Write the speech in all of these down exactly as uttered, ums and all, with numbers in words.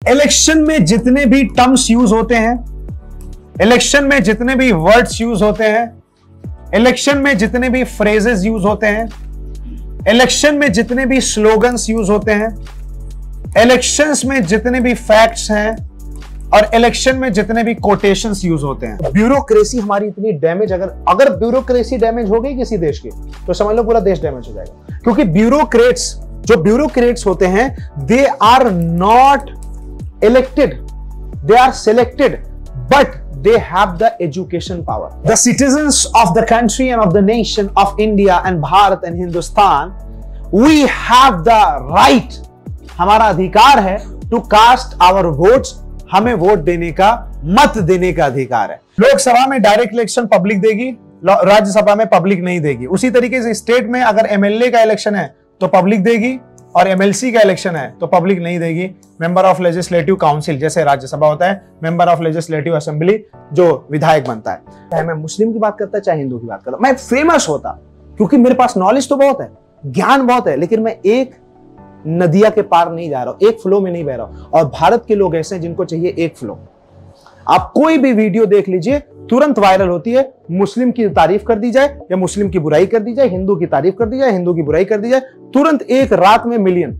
Election में जितने भी टर्म्स यूज होते हैं, इलेक्शन में जितने भी वर्ड्स यूज होते हैं, इलेक्शन में जितने भी फ्रेजेस यूज होते हैं, इलेक्शन में जितने भी स्लोगन्स यूज होते हैं, इलेक्शंस में जितने भी फैक्ट्स हैं और इलेक्शन में जितने भी कोटेशंस यूज होते हैं, ब्यूरोक्रेसी हमारी इतनी डैमेज, अगर अगर ब्यूरोक्रेसी डैमेज हो गई किसी देश की तो समझ लो पूरा देश डैमेज हो जाएगा। क्योंकि ब्यूरोक्रेट्स जो ब्यूरोक्रेट्स होते हैं, they are not elected, they are selected, but they have the education power. The citizens of the country and of the nation of India and Bharat and Hindustan, we have the right, हमारा अधिकार है to cast our votes, हमें vote देने का, मत देने का अधिकार है। लोकसभा में डायरेक्ट इलेक्शन पब्लिक देगी, राज्यसभा में पब्लिक नहीं देगी। उसी तरीके से स्टेट में अगर एमएलए का इलेक्शन है तो पब्लिक देगी और एमएलसी का इलेक्शन है तो पब्लिक नहीं देगी। मेंबर ऑफ लेजिस्लेटिव काउंसिल जैसे राज्यसभा होता है, मेंबर ऑफ लेजिस्लेटिव असेंबली जो विधायक बनता है, चाहे मैं मुस्लिम की बात करता चाहे हिंदू की बात करता, मैं फेमस होता क्योंकि मेरे पास नॉलेज तो बहुत है, ज्ञान बहुत है, लेकिन मैं एक नदिया के पार नहीं जा रहा हूं, एक फ्लो में नहीं बह रहा हूं। और भारत के लोग ऐसे हैं जिनको चाहिए एक फ्लो। आप कोई भी वीडियो देख लीजिए, तुरंत वायरल होती है, मुस्लिम की तारीफ कर दी जाए या मुस्लिम की बुराई कर दी जाए, हिंदू की तारीफ कर दी जाए, हिंदू की बुराई कर दी जाए, तुरंत एक रात में मिलियन।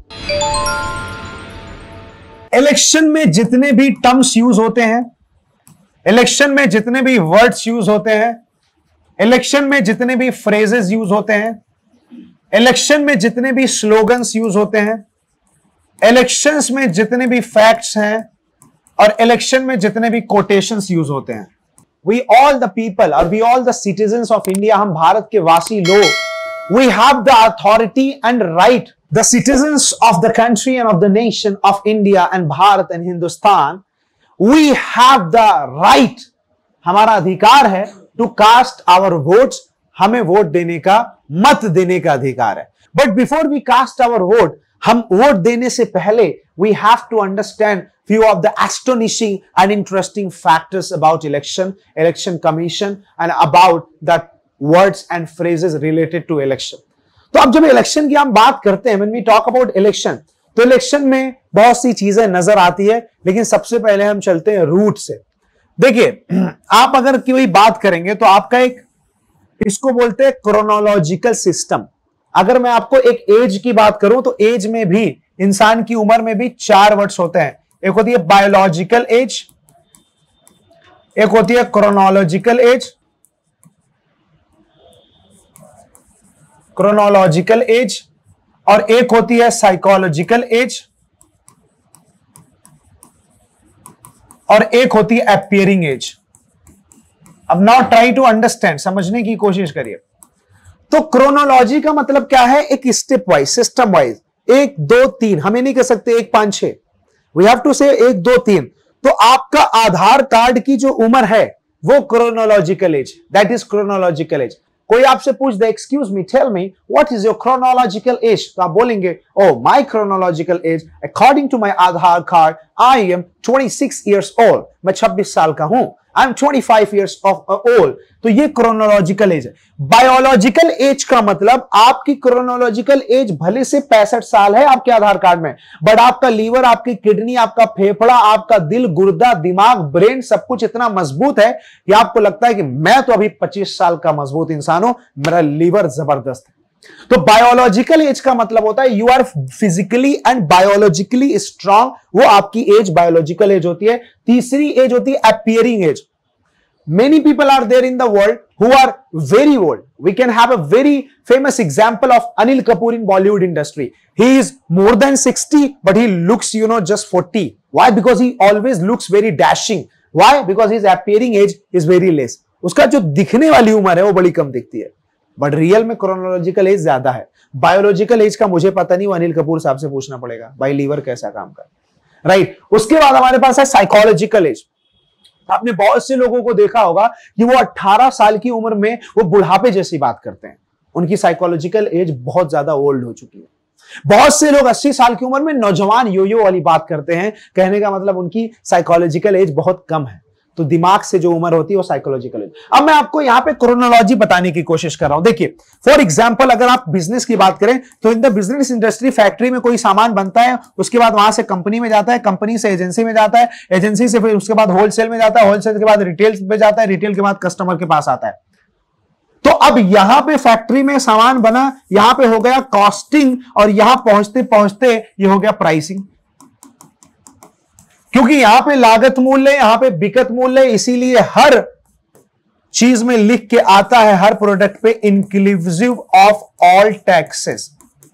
इलेक्शन में जितने भी टर्म्स यूज होते हैं, इलेक्शन में जितने भी वर्ड्स यूज होते हैं, इलेक्शन में जितने भी फ्रेजेस यूज होते हैं, इलेक्शन में जितने भी स्लोगन्स यूज होते हैं, इलेक्शंस में जितने भी फैक्ट्स हैं और इलेक्शन में जितने भी कोटेशंस यूज होते हैं, we all the people or we all the citizens of India, हम भारत के वासी लोग, we have the authority and right, the citizens of the country and of the nation of India and Bharat and Hindustan, we have the right, हमारा अधिकार है to cast our votes, हमें vote देने का, मत देने का अधिकार है। But before we cast our vote, हम वोट देने से पहले we have to understand few of the astonishing and interesting factors about election, election commission and about the words and phrases related to election. तो अब जब election की हम बात करते हैं, when we talk about election, तो इलेक्शन में बहुत सी चीजें नजर आती है, लेकिन सबसे पहले हम चलते हैं रूट से। देखिए, आप अगर कोई बात करेंगे तो आपका एक, इसको बोलते हैं क्रोनोलॉजिकल सिस्टम। अगर मैं आपको एक एज की बात करूं तो एज में भी, इंसान की उम्र में भी चार वर्ड्स होते हैं। एक होती है बायोलॉजिकल एज, एक होती है क्रोनोलॉजिकल एज, क्रोनोलॉजिकल एज और एक होती है साइकोलॉजिकल एज और एक होती है अपीयरिंग एज। अब नाउ ट्राई टू अंडरस्टैंड, समझने की कोशिश करिए। तो क्रोनोलॉजी का मतलब क्या है? एक स्टेप वाइज, सिस्टम वाइज, एक दो तीन, हमें नहीं कह सकते एक पांच छह, वी हैव टू से एक दो तीन। तो आपका आधार कार्ड की जो उम्र है वो chronological age, that is chronological age. कोई आपसे पूछ दे, excuse me, tell me what is your chronological age, तो आप बोलेंगे, oh my chronological age according to my Aadhaar card I am छब्बीस इयर्स ओल्ड, मैं छब्बीस साल का हूं, आई एम पच्चीस इयर्स ऑफ ओल्ड। तो ये क्रोनोलॉजिकल एज है। बायोलॉजिकल एज का मतलब आपकी क्रोनोलॉजिकल एज भले से पैंसठ साल है आपके आधार कार्ड में, बट आपका लीवर, आपकी किडनी, आपका फेफड़ा, आपका दिल, गुर्दा, दिमाग, ब्रेन, सब कुछ इतना मजबूत है कि आपको लगता है कि मैं तो अभी पच्चीस साल का मजबूत इंसान हूं, मेरा लीवर जबरदस्त है। तो बायोलॉजिकल एज का मतलब होता है you are physically and biologically strong, वो आपकी एज बायोलॉजिकल एज होती है। तीसरी एज होती है appearing age. Many people are there in the world who are very old. We can have a very famous example of Anil Kapoor in Bollywood industry. He is more than sixty, but he looks, you know, just forty. Why? Because he always looks very dashing. Why? Because his appearing age is very less. उसका जो दिखने वाली उम्र है वो बड़ी कम दिखती है, बट रियल में क्रोनोलॉजिकल एज ज्यादा है। बायोलॉजिकल एज का मुझे पता नहीं, वो अनिल कपूर साहब से पूछना पड़ेगा, भाई लीवर कैसा काम कर, राइट। उसके बाद हमारे पास है साइकोलॉजिकल एज। आपने बहुत से लोगों को देखा होगा कि वो अठारह साल की उम्र में वो बुढ़ापे जैसी बात करते हैं, उनकी साइकोलॉजिकल एज बहुत ज्यादा ओल्ड हो चुकी है। बहुत से लोग अस्सी साल की उम्र में नौजवान यो यो वाली बात करते हैं, कहने का मतलब उनकी साइकोलॉजिकल एज बहुत कम है। तो दिमाग से जो उम्र होती है वो साइकोलॉजिकल एज। अब मैं आपको यहां पे क्रोनोलॉजी बताने की कोशिश कर रहा हूं। देखिए फॉर एग्जांपल अगर आप बिजनेस की बात करें तो in the business industry factory में कोई सामान बनता है, उसके बाद वहां से कंपनी में जाता है, कंपनी से एजेंसी में जाता है, एजेंसी से फिर उसके बाद होलसेल में जाता है, होलसेल के बाद रिटेल में जाता है, रिटेल के बाद कस्टमर के पास आता है। तो अब यहां पे फैक्ट्री में सामान बना, यहां पे हो गया कॉस्टिंग और यहां पहुंचते पहुंचते ये हो गया प्राइसिंग, क्योंकि यहां पे लागत मूल्य, यहां पे बिकत मूल्य, इसीलिए हर चीज में लिख के आता है हर प्रोडक्ट पे इंक्लूसिव ऑफ ऑल टैक्सेस,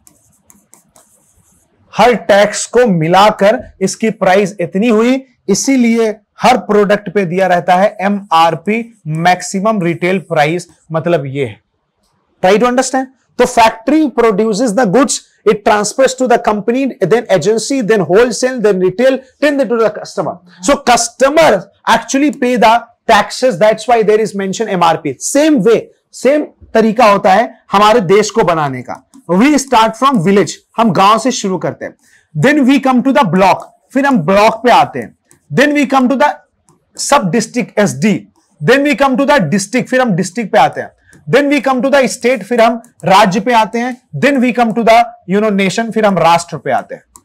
हर टैक्स को मिलाकर इसकी प्राइस इतनी हुई, इसीलिए हर प्रोडक्ट पे दिया रहता है एमआरपी, मैक्सिमम रिटेल प्राइस, मतलब ये है। Try to understand. तो factory produces the goods, it transfers to the company, then agency, then wholesale, then retail, then to the customer. So customers actually pay the taxes, that's why there is mention M R P. Same way, same तरीका होता है हमारे देश को बनाने का। We start from village, हम गांव से शुरू करते हैं, then we come to the block, फिर हम ब्लॉक पे आते हैं, then we come to the sub district S D, then we come to the district, फिर हम डिस्ट्रिक्ट पे आते हैं, then we come to the state, फिर हम राज्य पे आते हैं, then we come to the you know nation, फिर हम राष्ट्र पे आते हैं।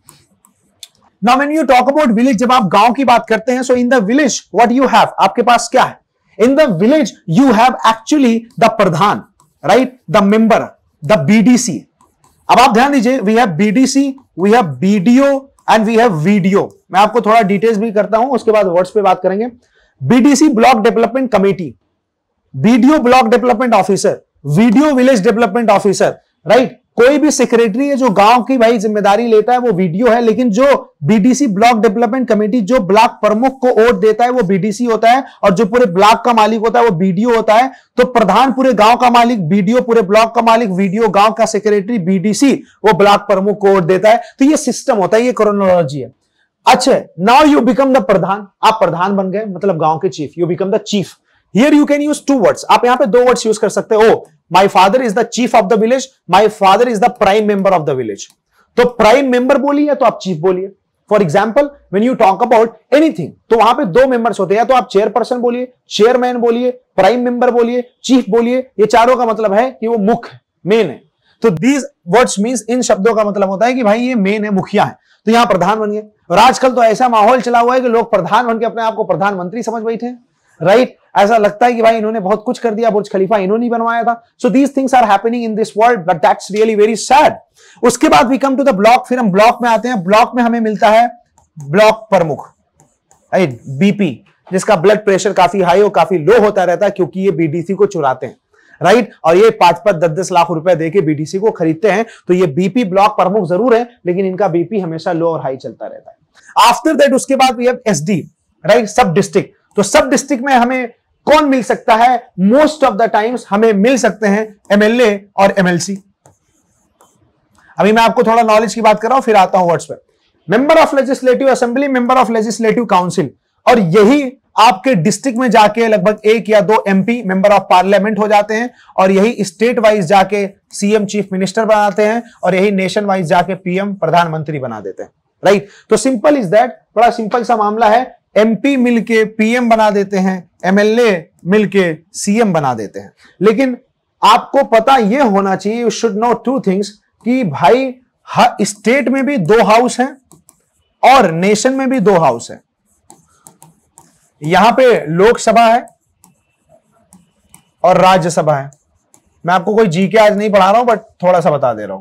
Now when you talk about village, जब आप गांव की बात करते हैं, so in the village what you have, आपके पास क्या है? In the village you have actually the Pradhan, right, the member, the B D C। अब आप ध्यान दीजिए, we have B D C, we have B D O and we have V D O। मैं आपको थोड़ा details भी करता हूं, उसके बाद वर्ड्स पे बात करेंगे। B D C block development committee, BDO block development officer, VDO village development officer, right. कोई भी सेक्रेटरी है जो गांव की भाई जिम्मेदारी लेता है वो वीडियो है, लेकिन जो बीडीसी ब्लॉक डेवलपमेंट कमेटी जो ब्लॉक प्रमुख को वोट देता है वो बीडीसी होता है, और जो पूरे ब्लॉक का मालिक होता है वो बीडीओ होता है। तो प्रधान पूरे गांव का मालिक, बीडीओ पूरे ब्लॉक का मालिक, वीडियो गांव का सेक्रेटरी, बीडीसी वो ब्लॉक प्रमुख को वोट देता है। तो ये सिस्टम होता है, ये क्रोनोलॉजी है। अच्छा, now you become the pradhan, आप प्रधान बन गए, मतलब गांव के chief, you become the chief. Here you can use two words, आप यहां पे दो वर्ड्स यूज कर सकते हो। My father is the chief of the village, my father is the prime member of the village। तो प्राइम मेंबर बोलिए तो आप चीफ बोलिए। For example when you talk about anything, तो वहां पे दो मेंबर्स होते हैं, तो आप चेयरपर्सन बोलिए, चेयरमैन बोलिए, प्राइम मेंबर बोलिए, चीफ बोलिए। ये चारों का मतलब है कि वो मुख्य, मेन है। तो दीज वर्ड्स मींस, इन शब्दों का मतलब होता है कि भाई ये मेन है, मुखिया है। तो यहां प्रधान बन गए। और आजकल तो ऐसा माहौल चला हुआ है कि लोग प्रधान बन के अपने आप को प्रधानमंत्री समझ बैठे, राइट। ऐसा लगता है कि भाई इन्होंने बहुत कुछ कर दिया, बुर्ज खलीफा इन्होंने ही बनवाया था। So these things are happening in this world, but that's really very sad. उसके बाद we come to the block, फिर हम ब्लॉक में आते हैं। ब्लॉक में हमें मिलता है ब्लॉक प्रमुख, राइट, बीपी, जिसका ब्लड प्रेशर काफी हाई और काफी लो होता रहता है, क्योंकि ये बीडीसी को चुराते हैं, राइट। और ये पांच पांच दस दस लाख रुपए देके बीडीसी को खरीदते हैं। तो ये बीपी ब्लॉक प्रमुख जरूर है, लेकिन इनका बीपी हमेशा लो और हाई चलता रहता है। आफ्टर दैट उसके बाद we have SD, right, sub district. तो सब डिस्ट्रिक्ट में हमें कौन मिल सकता है? मोस्ट ऑफ द टाइम्स हमें मिल सकते हैं एमएलए और एमएलसी। अभी मैं आपको थोड़ा नॉलेज की बात कर रहा हूं, फिर आता हूं वर्ड्स पे। Member of legislative assembly, member of legislative council, और यही आपके डिस्ट्रिक्ट में जाके लगभग एक या दो एमपी मेंबर ऑफ पार्लियामेंट हो जाते हैं, और यही स्टेट वाइज जाके सीएम चीफ मिनिस्टर बनाते हैं, और यही नेशन वाइज जाके पीएम प्रधानमंत्री बना देते हैं, राइट। तो सिंपल इज दैट, बड़ा सिंपल सा मामला है। एमपी मिलके पीएम बना देते हैं, एमएलए मिलके सीएम बना देते हैं। लेकिन आपको पता यह होना चाहिए, you should know two things, कि भाई स्टेट में भी दो हाउस हैं और नेशन में भी दो हाउस हैं। यहां पे लोकसभा है और राज्यसभा है। मैं आपको कोई जीके आज नहीं पढ़ा रहा हूं, बट थोड़ा सा बता दे रहा हूं।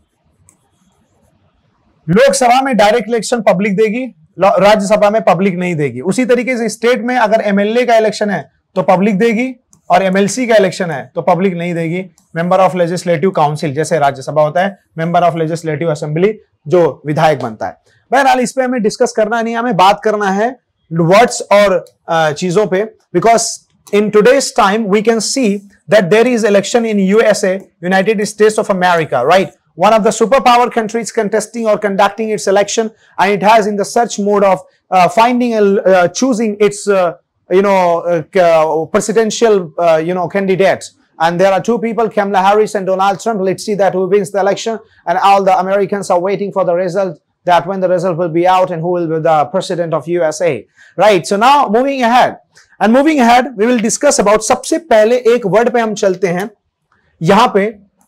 लोकसभा में डायरेक्ट इलेक्शन पब्लिक देगी, राज्यसभा में पब्लिक नहीं देगी। उसी तरीके से स्टेट में अगर एमएलए का इलेक्शन है तो पब्लिक देगी, और एमएलसी का इलेक्शन है तो पब्लिक नहीं देगी। मेंबर ऑफ लेजिस्लेटिव काउंसिल जैसे राज्यसभा होता है, मेंबर ऑफ लेजिस्लेटिव असेंबली जो विधायक बनता है। बहरहाल इस पे हमें डिस्कस करना नहीं, हमें बात करना है वर्ड्स और चीजों पे, because in today's time we can see that there is election in U S A, United States of America, right? One of the superpower countries contesting or conducting its election, and it has in the search mode of uh, finding a uh, choosing its uh, you know uh, presidential uh, you know candidates. And there are two people, Kamala Harris and Donald Trump. Let's see that who wins the election, and all the Americans are waiting for the result that when the result will be out and who will be the president of U S A. Right. So now moving ahead and moving ahead we will discuss about, सबसे पहले एक word पे हम चलते हैं. यहां पे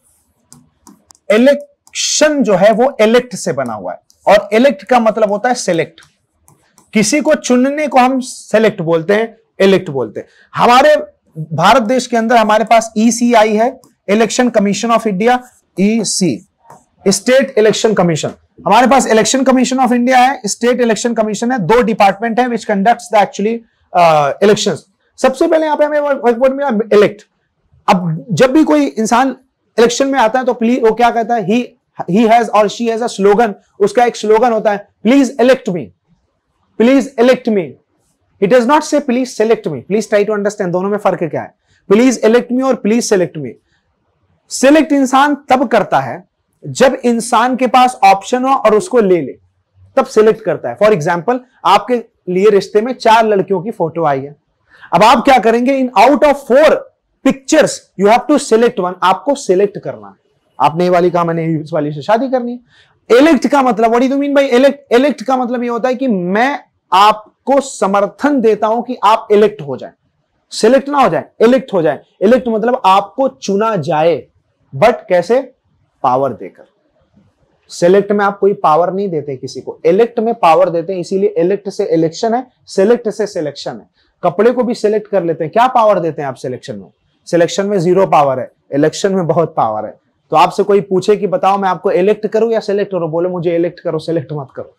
election जो है वो इलेक्ट से बना हुआ है और इलेक्ट का मतलब होता है सिलेक्ट. किसी को चुनने को हम सिलेक्ट बोलते हैं, इलेक्ट बोलते हैं. हमारे भारत देश के अंदर हमारे पास ईसीआई है, election commission of India, EC, state election commission. हमारे पास इलेक्शन कमीशन ऑफ इंडिया है, स्टेट इलेक्शन कमीशन है. दो डिपार्टमेंट है which conducts the actually elections. सबसे पहले यहां पे हमें वर्ड मिला इलेक्ट. अब जब भी कोई इंसान इलेक्शन में आता है तो प्लीज वो क्या कहता है, ही ही हैज और शी हैज अ स्लोगन. उसका एक स्लोगन होता है, please elect me, please elect me. He does not say please select me. Please try to understand दोनों में फर्क क्या है. Please elect me और please select me. Select इंसान तब करता है जब इंसान के पास ऑप्शन हो और उसको ले ले, तब सिलेक्ट करता है. फॉर एग्जाम्पल आपके लिए रिश्ते में चार लड़कियों की फोटो आई है. अब आप क्या करेंगे, in out of four pictures you have to select one. आपको सिलेक्ट करना है. आपने ये वाली कहा मैंने इस वाली से शादी करनी है. इलेक्ट का मतलब, what do you mean by elect? Elect का मतलब ये होता है कि मैं आपको समर्थन देता हूं कि आप इलेक्ट हो जाए. सिलेक्ट ना हो जाए, इलेक्ट हो जाए. इलेक्ट मतलब आपको चुना जाए, बट कैसे? पावर देकर. सिलेक्ट में आप कोई पावर नहीं देते किसी को, इलेक्ट में पावर देते हैं. इसीलिए इलेक्ट से इलेक्शन है, सिलेक्ट से सिलेक्शन है. कपड़े को भी सिलेक्ट कर लेते हैं. क्या पावर देते हैं आप सिलेक्शन में? सिलेक्शन में जीरो पावर है, इलेक्शन में बहुत पावर है. तो आपसे कोई पूछे कि बताओ मैं आपको इलेक्ट करूं या सिलेक्ट करूं, बोले मुझे इलेक्ट करो, सिलेक्ट मत करो.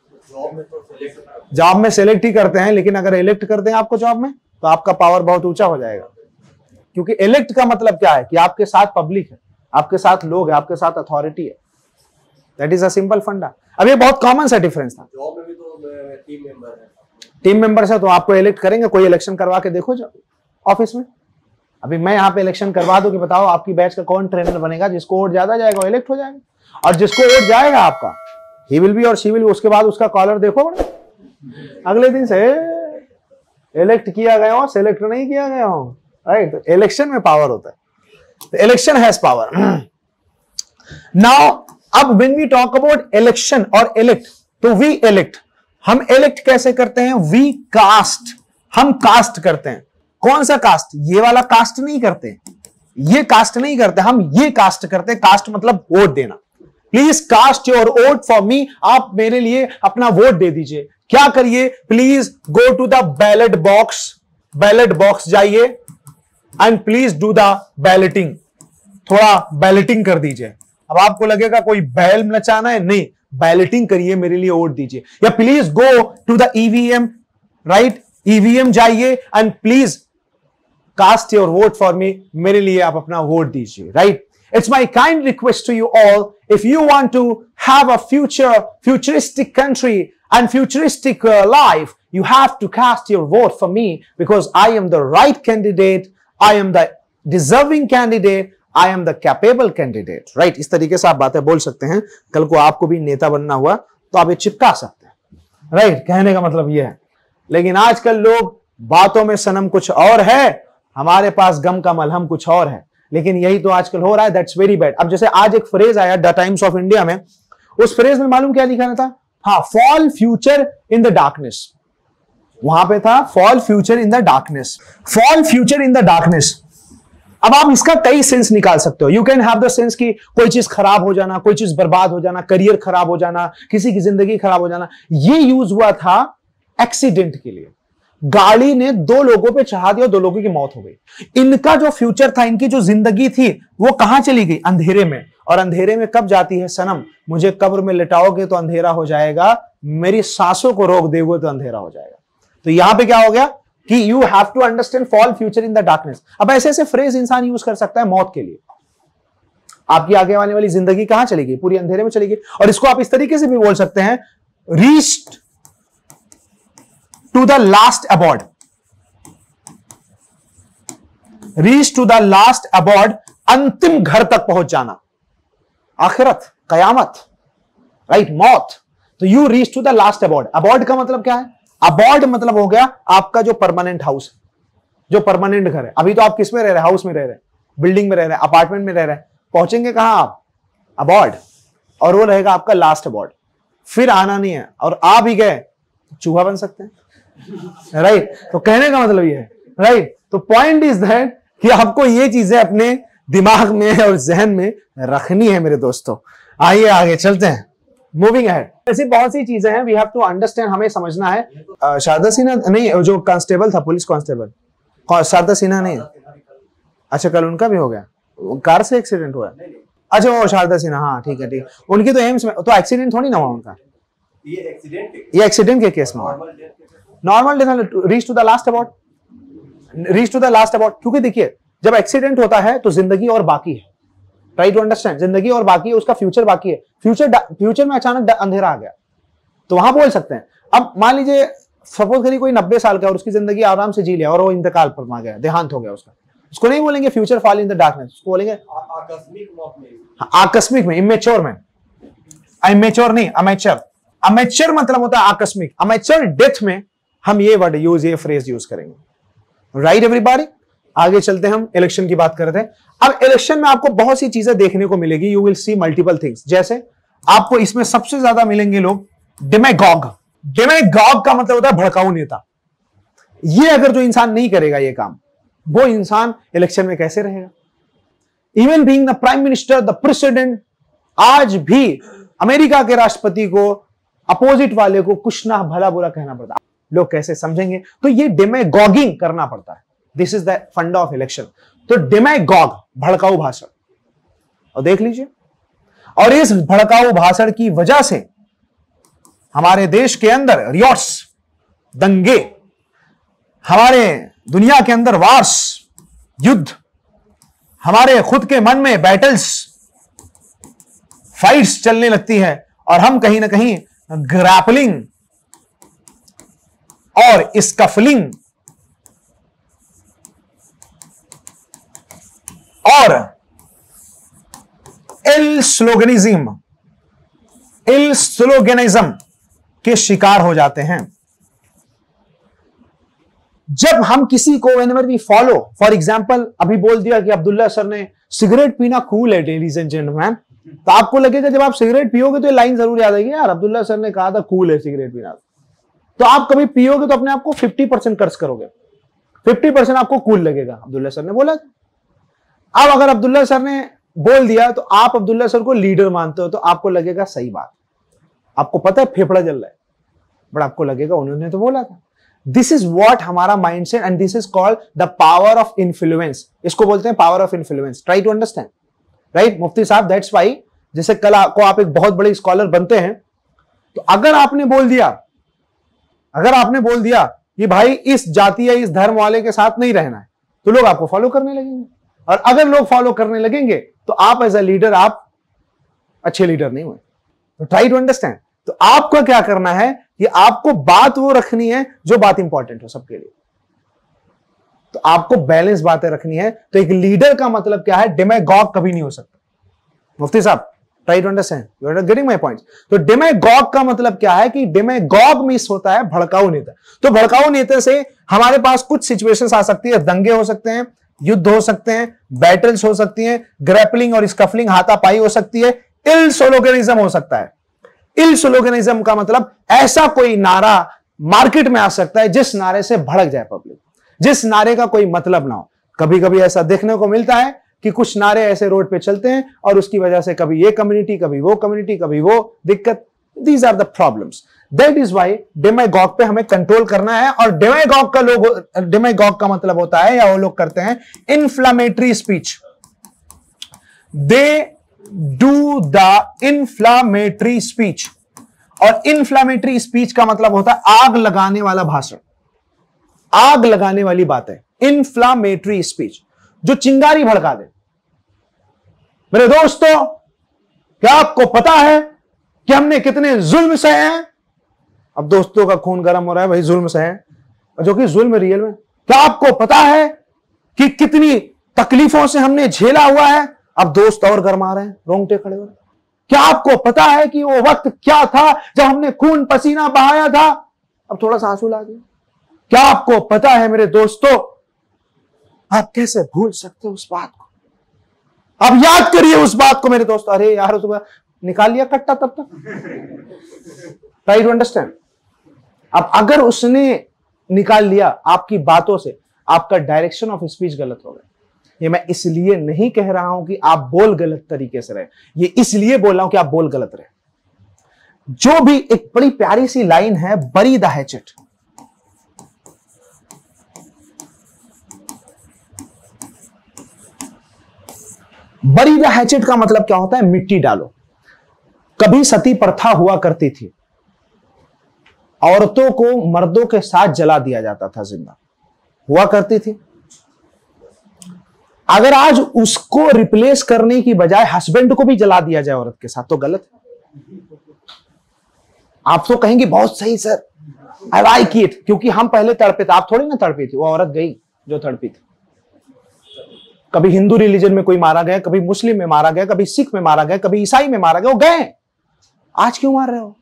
जॉब में सिलेक्ट ही करते हैं, लेकिन अगर इलेक्ट करते हैं आपको जॉब में तो आपका पावर बहुत ऊंचा हो जाएगा. क्योंकि इलेक्ट का मतलब क्या है कि आपके साथ पब्लिक है, आपके साथ लोग है, आपके साथ अथॉरिटी है. दैट इज अ सिंपल फंडा. अब ये बहुत कॉमन सा डिफरेंस था. जॉब में भी तो टीम मेंबर है, टीम मेंबर है तो आपको इलेक्ट करेंगे. कोई इलेक्शन करवा के देखो जो ऑफिस में. अभी मैं यहाँ पे इलेक्शन करवा दूं कि बताओ आपकी बैच का कौन ट्रेनर बनेगा, जिसको वोट ज्यादा जाएगा वो इलेक्ट हो जाएगा. और जिसको वोट जाएगा आपका, ही विल बी और शी विल बी, उसके बाद उसका कॉलर देखो बड़ा, अगले दिन से इलेक्ट किया गया हो, सिलेक्ट नहीं किया गया हो. राइट. तो इलेक्शन में पावर होता है. Election has power. नाउ अब when we talk about election और इलेक्ट, तो वी इलेक्ट, हम इलेक्ट कैसे करते हैं? वी कास्ट, हम कास्ट करते हैं. कौन सा कास्ट? ये वाला कास्ट नहीं करते, ये कास्ट नहीं करते, हम ये कास्ट करते. कास्ट मतलब वोट देना. Please cast your vote for me. आप मेरे लिए अपना वोट दे दीजिए. क्या करिए? Please go to the ballot box, ballot box जाइए and please do the balloting. थोड़ा बैलेटिंग कर दीजिए. अब आपको लगेगा कोई बैल नचाना है, नहीं, बैलेटिंग करिए, मेरे लिए वोट दीजिए. या please go to the EVM, right, EVM जाइए and please cast your vote for me. मेरे लिए आप अपना वोट दीजिए. Right. It's my kind request to you all, if you want to have a future, futuristic country and futuristic uh, life, you have to cast your vote for me because I am the right candidate, I am the deserving candidate, I am the capable candidate. Right? इस तरीके से आप बातें बोल सकते हैं. कल को आपको भी नेता बनना हुआ तो आप ये चिपका सकते हैं. राइट. कहने का मतलब ये है. लेकिन आजकल लोग बातों में सनम कुछ और है, हमारे पास गम का मलहम कुछ और है. लेकिन यही तो आजकल हो रहा है. That's very bad. अब जैसे आज एक फ्रेज आया द टाइम्स ऑफ इंडिया में, उस फ्रेज में मालूम क्या लिखा था? हाँ, fall future in the darkness. वहां पे था fall future in the darkness, fall future in the darkness. अब आप इसका कई सेंस निकाल सकते हो. You can have the sense कि कोई चीज खराब हो जाना, कोई चीज बर्बाद हो जाना, करियर खराब हो जाना, किसी की जिंदगी खराब हो जाना. ये यूज हुआ था एक्सीडेंट के लिए. गाड़ी ने दो लोगों पे चढ़ा दिया, दो लोगों की मौत हो गई. इनका जो फ्यूचर था, इनकी जो जिंदगी थी, वो कहां चली गई? अंधेरे में. और अंधेरे में कब जाती है सनम? मुझे कब्र में लिटाओगे तो अंधेरा हो जाएगा, मेरी सांसों को रोक दोगे तो अंधेरा हो जाएगा. तो यहां पे क्या हो गया कि you have to understand fall future in the darkness. अब ऐसे ऐसे फ्रेज इंसान यूज कर सकता है मौत के लिए. आपकी आगे आने वाली जिंदगी कहां चली गई? पूरी अंधेरे में चली गई. और इसको आप इस तरीके से भी बोल सकते हैं, reached to the last abode, reach to the last abode, अंतिम घर तक पहुंच जाना. आखिरत, कयामत, राइट, मौत. तो you reach to the last abode. Abode का मतलब क्या है? अबॉर्ड मतलब हो गया आपका जो परमानेंट हाउस, जो परमानेंट घर है. अभी तो आप किस में रह रहे हैं? हाउस में रह रहे हैं, बिल्डिंग में रह रहे हैं, अपार्टमेंट में रह रहे हैं. पहुंचेंगे कहां आप? अबॉर्ड. और वो रहेगा आपका लास्ट अबॉर्ड. फिर आना नहीं है और आ भी गए तो चूहा बन सकते हैं, राइट। तो कहने का मतलब ये है, राइट। तो पॉइंट इज दैट कि आपको ये चीजें अपने दिमाग में और जहन में रखनी है मेरे दोस्तों। आइए आगे चलते हैं, मूविंग अहेड। ऐसी बहुत सी चीजें हैं, वी हैव टू अंडरस्टैंड, हमें समझना है। uh, शारदा सिन्हा नहीं, जो कांस्टेबल था, पुलिस कांस्टेबल, शारदा सिन्हा नहीं, अच्छा कल उनका भी हो गया, कार से एक्सीडेंट हुआ। अच्छा वो शारदा सिन्हा, हाँ ठीक है ठीक है। उनकी तो एम्स में, तो एक्सीडेंट थोड़ी ना हुआ उनका, ये एक्सीडेंट ये एक्सीडेंट के केस में हुआ। Normal death, reach to the last about, reach to the last about. क्योंकि देखिए जब एक्सीडेंट होता है तो जिंदगी और बाकी है, ट्राई टू अंडरस्टैंड, जिंदगी और बाकी है, उसका फ्यूचर बाकी है। फ्यूचर फ्यूचर में अचानक अंधेरा आ गया तो वहां बोल सकते हैं। अब मान लीजिए सपोज करिए कोई नब्बे साल का और उसकी जिंदगी आराम से जी लिया और वो इंतकाल पर आ गया, देहांत हो गया उसका, उसको नहीं बोलेंगे future fall in the darkness, उसको बोलेंगे आकस्मिक मौत में, आकस्मिक में, इमेच्योर में, इमेच्योर नहीं अमेच्योर। अमेच्योर मतलब होता है आकस्मिक, अमेच्योर डेथ में हम ये वर्ड यूज, ये फ्रेज यूज करेंगे, राइट एवरीबॉडी। आगे चलते हैं, हम इलेक्शन की बात कर रहे थे। अब इलेक्शन में आपको बहुत सी चीजें देखने को मिलेगी, you will see multiple things. जैसे आपको इसमें सबसे ज्यादा मिलेंगे लोग डेमागॉग। डेमागॉग का मतलब होता है भड़काऊ नेता। ये अगर जो इंसान नहीं करेगा ये काम, वो इंसान इलेक्शन में कैसे रहेगा। Even being the prime minister, the president, आज भी अमेरिका के राष्ट्रपति को अपोजिट वाले को कुछ ना भला बुरा कहना पड़ता है। लोग कैसे समझेंगे, तो ये डेमागॉगिंग करना पड़ता है। This is the funda of election. तो डेमागॉग, भड़काऊ भाषण, और देख लीजिए, और इस भड़काऊ भाषण की वजह से हमारे देश के अंदर रियॉट्स, दंगे, हमारे दुनिया के अंदर वार्स, युद्ध, हमारे खुद के मन में बैटल्स, फाइट्स चलने लगती है, और हम कहीं ना कहीं ग्रैपलिंग और स्कफलिंग और इल स्लोगनिज्म इल स्लोगनिज्म के शिकार हो जाते हैं। जब हम किसी को whenever we follow, for example अभी बोल दिया कि अब्दुल्ला सर ने सिगरेट पीना कूल है लेडीज एंड जेंटलमैन, तो आपको लगेगा जब आप सिगरेट पियोगे तो ये लाइन जरूर याद आएगी, यार अब्दुल्ला सर ने कहा था कूल है सिगरेट पीना। तो आप कभी पियोगे तो अपने आप को फिफ्टी परसेंट कर्ज करोगे, फिफ्टी परसेंट आपको कूल लगेगा, अब्दुल्ला सर ने बोला। अब अगर अब्दुल्ला सर ने बोल दिया तो आप अब्दुल्ला सर को लीडर मानते हो, तो आपको लगेगा सही बात, आपको पता है फेफड़ा जल रहा है, बट आपको लगेगा उन्होंने तो बोला था। दिस इज वॉट हमारा mindset, and this is called the power of influence. इसको बोलते हैं power of influence. Try to understand, right Mufti sahab. That's Y जैसे कल को आप एक बहुत बड़े स्कॉलर बनते हैं, तो अगर आपने बोल दिया अगर आपने बोल दिया कि भाई इस जाति या इस धर्म वाले के साथ नहीं रहना है, तो लोग आपको फॉलो करने लगेंगे, और अगर लोग फॉलो करने लगेंगे तो आप एज अ लीडर आप अच्छे लीडर नहीं हुए। तो ट्राई टू अंडरस्टैंड। तो आपको क्या करना है कि आपको बात वो रखनी है जो बात इंपॉर्टेंट हो सबके लिए, तो आपको बैलेंस बातें रखनी है। तो एक लीडर का मतलब क्या है, डेमागॉग कभी नहीं हो सकता। Mufti sahab try to understand, you are getting my points. तो डेमागॉग का मतलब क्या है कि डेमागॉग मिस होता है भड़काऊ नेता। तो भड़काऊ नेता से हमारे पास कुछ सिचुएशंस आ सकती है, दंगे हो सकते हैं, युद्ध हो सकते हैं, बैटल्स हो सकती हैं, ग्रैपलिंग और स्कफलिंग, हाथापाई हो सकती है, इल स्लोगनिज्म हो सकता है। इल स्लोगनिज्म का मतलब ऐसा कोई नारा मार्केट में आ सकता है जिस नारे से भड़क जाए पब्लिक, जिस नारे का कोई मतलब ना हो। कभी कभी ऐसा देखने को मिलता है कि कुछ नारे ऐसे रोड पे चलते हैं और उसकी वजह से कभी ये कम्युनिटी, कभी वो कम्युनिटी, कभी वो दिक्कत। These are the problems. That is why demagogue पे हमें कंट्रोल करना है। और डेमागॉग का लोग डेमागॉग का मतलब होता है, या वो लोग करते हैं inflammatory speech. They do the inflammatory speech. और इन्फ्लामेटरी स्पीच का मतलब होता है आग लगाने वाला भाषण, आग लगाने वाली बातें। इन्फ्लामेटरी स्पीच जो चिंगारी भड़का दे। मेरे दोस्तों, क्या आपको पता है कि हमने कितने जुल्म सहे हैं? अब दोस्तों का खून गर्म हो रहा है, भाई जुल्म सहे, जो कि जुल्म रियल में। क्या आपको पता है कि कितनी तकलीफों से हमने झेला हुआ है? अब दोस्त और गरमा रहे हैं, रोंगटे खड़े हो रहे हैं। क्या आपको पता है कि वो वक्त क्या था जब हमने खून पसीना बहाया था? अब थोड़ा सा आंसू ला दिया। क्या आपको पता है मेरे दोस्तों, आप कैसे भूल सकते हो उस बात को? अब याद करिए उस बात को मेरे दोस्तों। अरे यार, निकाल लिया कट्टा तब तक। Try to understand. अब अगर उसने निकाल लिया आपकी बातों से, आपका डायरेक्शन ऑफ स्पीच गलत हो गया। ये मैं इसलिए नहीं कह रहा हूं कि आप बोल गलत तरीके से रहे, ये इसलिए बोल रहा हूं कि आप बोल गलत रहे। जो भी एक बड़ी प्यारी सी लाइन है, bury the hatchet. Bury the hatchet का मतलब क्या होता है? मिट्टी डालो। कभी सती प्रथा हुआ करती थी, औरतों को मर्दों के साथ जला दिया जाता था, जिंदा हुआ करती थी। अगर आज उसको रिप्लेस करने की बजाय हस्बैंड को भी जला दिया जाए औरत के साथ, तो गलत है। आप तो कहेंगे बहुत सही सर, आई लाइक इट, क्योंकि हम पहले तड़पे थे, आप थोड़ी ना तड़पी थी, वो औरत गई जो तड़पी थी। कभी हिंदू रिलीजन में कोई मारा गया, कभी मुस्लिम में मारा गया, कभी सिख में मारा गया, कभी ईसाई में मारा गया, वो गए। आज क्यों मार रहे हो?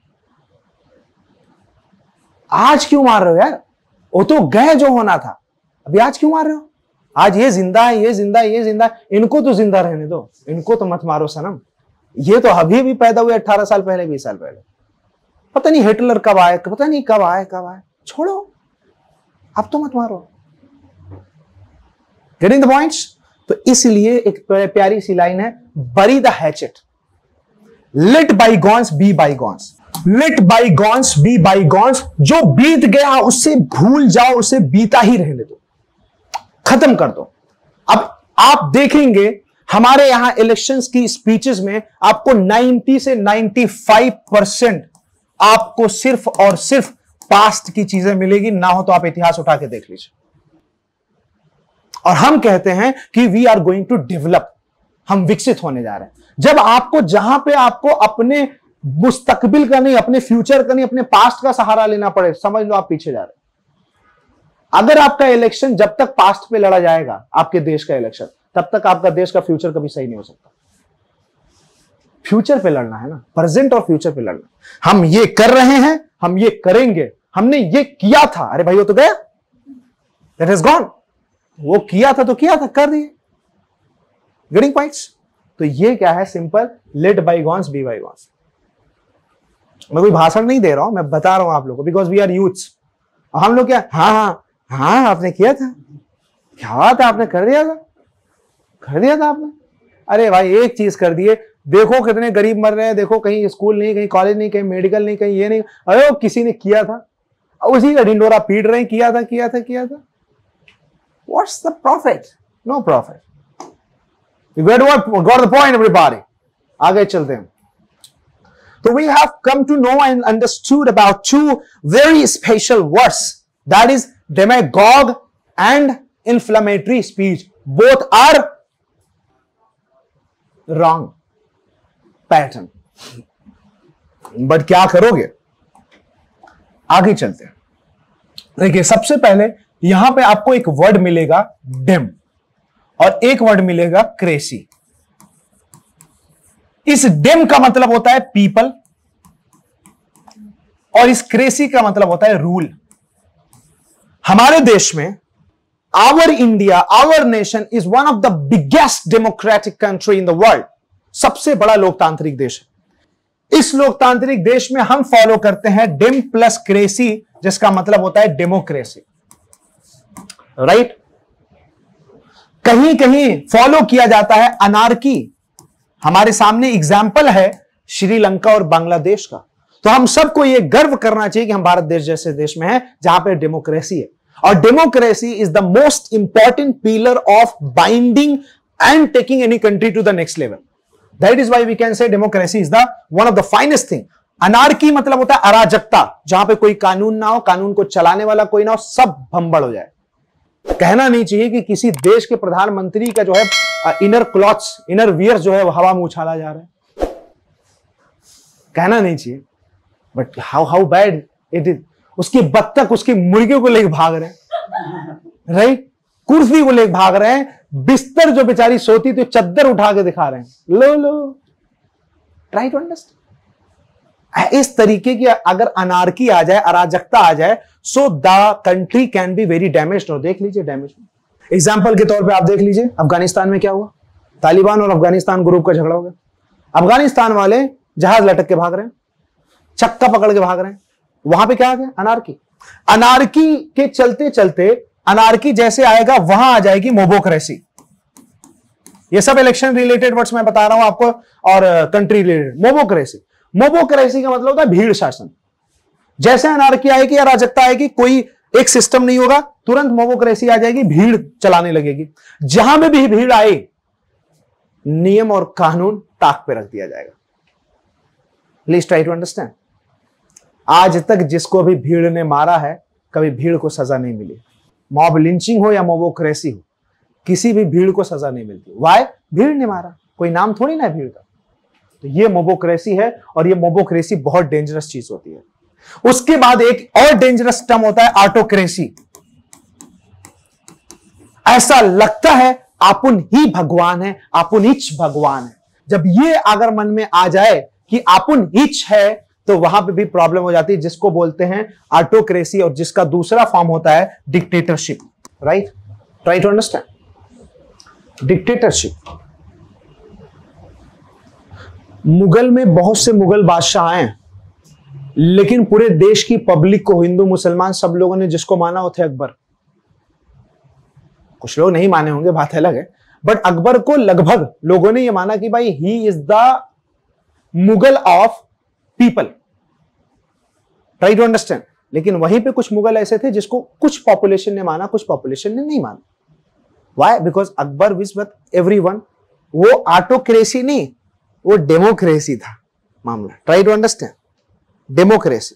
आज क्यों मार रहे हो यार? वो तो गए जो होना था, अभी आज क्यों मार रहे हो? आज ये जिंदा है, ये जिंदा है, ये जिंदा है, इनको तो जिंदा रहने दो, इनको तो मत मारो सनम। ये तो अभी भी पैदा हुए अठारह साल पहले, बीस साल पहले, पता नहीं हिटलर कब आए, पता नहीं कब आए कब आए, छोड़ो, अब तो मत मारो। Getting the points? तो इसलिए एक प्यारी सी लाइन है, bury the hatchet, let bygones be bygones, let bygones be bygones. जो बीत गया उससे भूल जाओ, उसे बीता ही रहने दो, खत्म कर दो। अब आप देखेंगे हमारे यहां इलेक्शंस की स्पीचेस में आपको नब्बे से पचानवे परसेंट आपको सिर्फ और सिर्फ पास्ट की चीजें मिलेगी, ना हो तो आप इतिहास उठा के देख लीजिए। और हम कहते हैं कि we are going to develop, हम विकसित होने जा रहे हैं। जब आपको, जहां पे आपको अपने मुस्तकबिल का नहीं, अपने फ्यूचर का नहीं, अपने पास्ट का सहारा लेना पड़े, समझ लो आप पीछे जा रहे हैं। अगर आपका इलेक्शन जब तक पास्ट पे लड़ा जाएगा, आपके देश का इलेक्शन, तब तक आपका देश का फ्यूचर कभी सही नहीं हो सकता। फ्यूचर पे लड़ना है ना, प्रेजेंट और फ्यूचर पे लड़ना। हम ये कर रहे हैं, हम ये करेंगे, हमने ये किया था, अरे भाई वो तो गया, दैट इज गॉन। वो किया था तो किया था, कर दिए। Getting points? तो ये क्या है? Simple, let bygones be bygones. मैं कोई भाषण नहीं दे रहा हूं, मैं बता रहा हूं आप लोगों को, बिकॉज वी आर यूथ्स। हम लोग क्या, हाँ हाँ हाँ आपने किया था, क्या बात है, आपने कर दिया था, कर दिया था आपने। अरे भाई एक चीज कर दिए, देखो कितने गरीब मर रहे हैं, देखो कहीं स्कूल नहीं, कहीं कॉलेज नहीं, कहीं मेडिकल नहीं, कहीं ये नहीं, अरे किसी ने किया था, उसी का डिंडोरा पीट रहे हैं, किया था किया था किया था। What's the profit? No profit. You got what? Got the point, everybody. आगे चलते हैं। So we have come to know and understood about two very special words, that is demagogue and inflammatory speech. Both are wrong pattern. But क्या करोगे? आगे चलते हैं। देखिए, सबसे पहले यहां पे आपको एक वर्ड मिलेगा डेम, और एक वर्ड मिलेगा क्रेसी। इस डेम का मतलब होता है पीपल, और इस क्रेसी का मतलब होता है रूल। हमारे देश में, our India, our nation is one of the biggest democratic country in the world. सबसे बड़ा लोकतांत्रिक देश है। इस लोकतांत्रिक देश में हम फॉलो करते हैं डेम प्लस क्रेसी, जिसका मतलब होता है डेमोक्रेसी, राइट। कहीं कहीं फॉलो किया जाता है अनार्की। हमारे सामने एग्जाम्पल है श्रीलंका और बांग्लादेश का। तो हम सबको यह गर्व करना चाहिए कि हम भारत देश जैसे देश में हैं जहां पे डेमोक्रेसी है, और democracy is the most important pillar of binding and taking any country to the next level. That is why we can say democracy is the one of the finest thing. Anarchy मतलब होता है अराजकता, जहां पे कोई कानून ना हो, कानून को चलाने वाला कोई ना हो, सब भंबड़ हो जाए। कहना नहीं चाहिए कि किसी देश के प्रधानमंत्री का जो है इनर क्लॉथ्स, इनर वियर जो है वो हवा में उछाला जा रहा है, कहना नहीं चाहिए, but how how bad it is. उसकी बत्तख, उसकी मुर्गियों को लेकर भाग रहे हैं, राइट, कुर्सी को लेकर भाग रहे हैं, बिस्तर जो बेचारी सोती तो चद्दर उठा के दिखा रहे हैं, लो लो। Try to understand. इस तरीके की अगर अनार्की आ जाए, अराजकता आ जाए, so the country can be very damaged. और देख लीजिए डैमेज, एग्जाम्पल के तौर पे आप देख लीजिए अफगानिस्तान में क्या हुआ। तालिबान और अफगानिस्तान ग्रुप का झगड़ा हो गया। अफगानिस्तान वाले जहाज लटक के भाग रहे हैं, चक्का पकड़ के भाग रहे हैं, वहां पे क्या आ गया? अनार्की। अनार्की के चलते चलते अनार्की जैसे आएगा वहां आ जाएगी मोबोक्रेसी। ये सब इलेक्शन रिलेटेड वर्ड्स मैं बता रहा हूं आपको और कंट्री रिलेटेड। मोबोक्रेसी, मोबोक्रेसी का मतलब होता है भीड़ शासन। जैसे अनार्की आएगी, अराजकता आएगी, कोई एक सिस्टम नहीं होगा, तुरंत मोबोक्रेसी आ जाएगी, भीड़ चलाने लगेगी। जहां में भी भीड़ आए, नियम और कानून ताक पे रख दिया जाएगा। Please try to understand. आज तक जिसको भी भीड़ ने मारा है, कभी भीड़ को सजा नहीं मिली। मॉब लिंचिंग हो या मोबोक्रेसी हो, किसी भी भीड़ को सजा नहीं मिलती। वाई? भीड़ ने मारा, कोई नाम थोड़ी ना है भीड़ का। तो ये मोबोक्रेसी है, और ये मोबोक्रेसी बहुत डेंजरस चीज होती है। उसके बाद एक और डेंजरस टर्म होता है ऑटोक्रेसी। ऐसा लगता है आपुन ही भगवान है, आपुन हिच भगवान है। जब ये अगर मन में आ जाए कि आपुन हिच है, तो वहां पे भी प्रॉब्लम हो जाती है, जिसको बोलते हैं ऑटोक्रेसी, और जिसका दूसरा फॉर्म होता है dictatorship. Right? Try to understand. Dictatorship. Mughal में बहुत से मुगल बादशाह आए, लेकिन पूरे देश की पब्लिक को, हिंदू मुसलमान सब लोगों ने जिसको माना वो थे अकबर। कुछ लोग नहीं माने होंगे, बात अलग है, बट अकबर को लगभग लोगों ने यह माना कि भाई ही is the mogul of people. Try to understand. लेकिन वहीं पे कुछ मुगल ऐसे थे जिसको कुछ पॉपुलेशन ने माना, कुछ पॉपुलेशन ने नहीं माना। Why? Because Akbar was with everyone. वो ऑटोक्रेसी नहीं, वो डेमोक्रेसी था मामला। Try to understand. Democracy.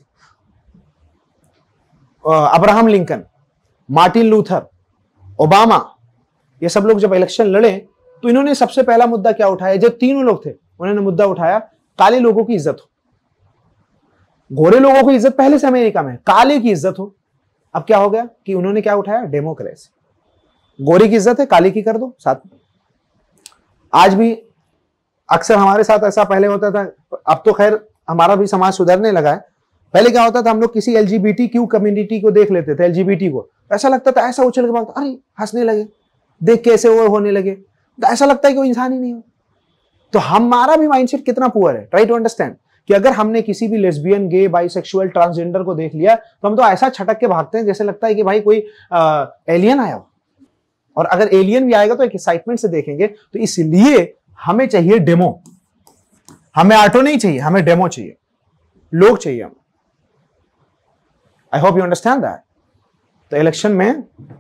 Abraham Lincoln, Martin Luther, Obama, ये सब लोग जब इलेक्शन लड़े तो इन्होंने सबसे पहला मुद्दा क्या उठाया? जो तीनों लोग थे उन्होंने मुद्दा उठाया काले लोगों की इज्जत हो। गोरे लोगों की इज्जत पहले से अमेरिका में, काले की इज्जत हो। अब क्या हो गया कि उन्होंने क्या उठाया? डेमोक्रेसी। गोरे की इज्जत है, काले की कर दो साथ में। आज भी अक्सर हमारे साथ ऐसा पहले होता था, अब तो खैर हमारा भी समाज सुधरने लगा है। पहले क्या होता था, हम लोग किसी एलजीबीटी क्यू कम्युनिटी को देख लेते थे, एलजीबीटी को, ऐसा लगता था, ऐसा उछल के भागता, अरे हंसने लगे, देख के ऐसे वो होने लगे, तो ऐसा लगता है कि वो इंसान ही नहीं हो। तो हमारा भी माइंडसेट कितना पुअर है। ट्राई टू अंडरस्टैंड कि अगर हमने किसी भी लेस्बियन, गे, बाइसेक्सुअल, ट्रांसजेंडर को देख लिया तो हम तो ऐसा छटक के भागते हैं जैसे लगता है कि भाई कोई आ, एलियन आया हो। और अगर एलियन भी आएगा तो एक एक्साइटमेंट से देखेंगे। तो इसलिए हमें चाहिए डेमो। हमें ऑटो नहीं चाहिए, हमें डेमो चाहिए, लोग चाहिए हमें। I hope you understand that. तो इलेक्शन में,